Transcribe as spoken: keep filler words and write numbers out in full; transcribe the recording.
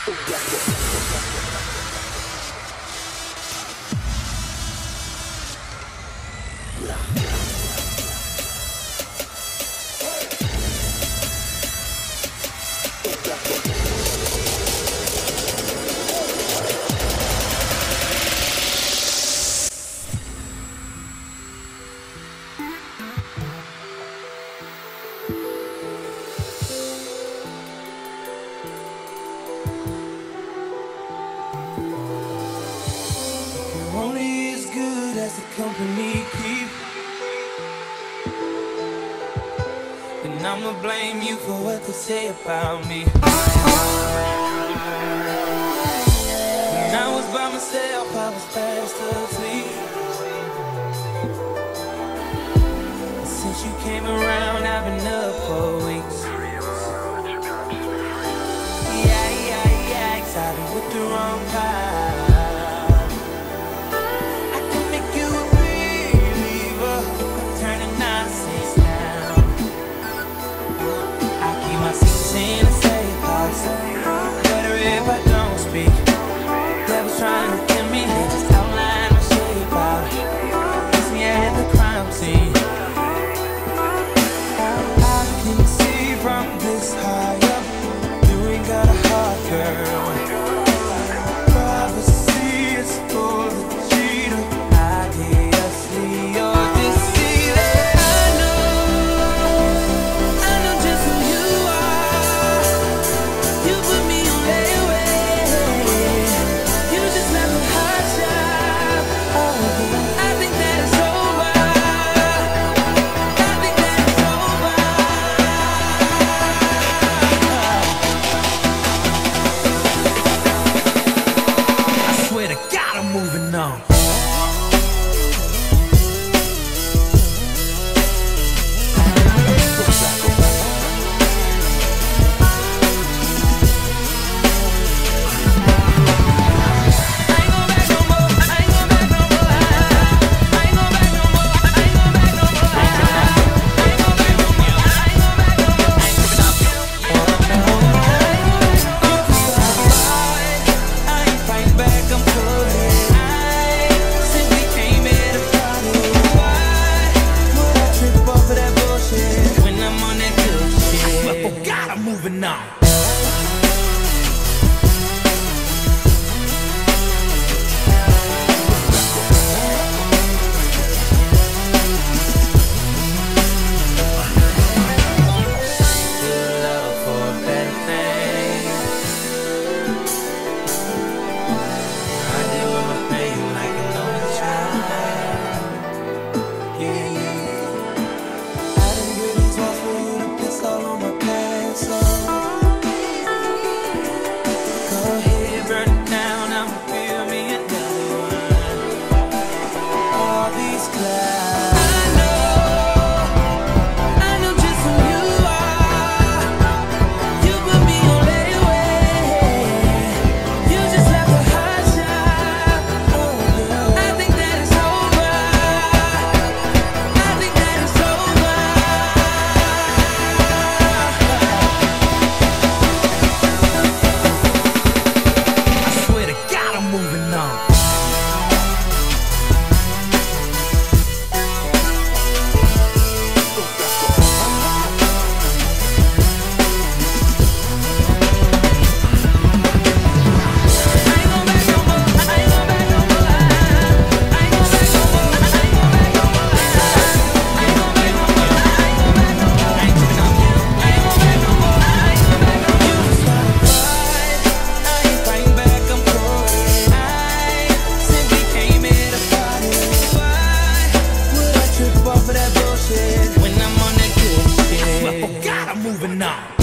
Only as good as the company keep, and I'ma blame you for what they say about me. When I was by myself, I was fast asleep. Since you came around, I've been up for weeks. Yeah, yeah, yeah, excited with the wrong vibe. In a safe house, better if I don't speak. Devil's trying to get me, they just outline my shape out. Kiss me at the crime scene. I can see from this high up, you ain't got a heart, girl. Privacy is for the cheater. Obviously you're deceiving. I know, I know just who you are. You put me on layaway. You just left a hot shot. Oh, I think that it's over. I think that it's over. I swear to God, I'm moving on. Moving on. When I'm on that good shit, I forgot I'm moving on.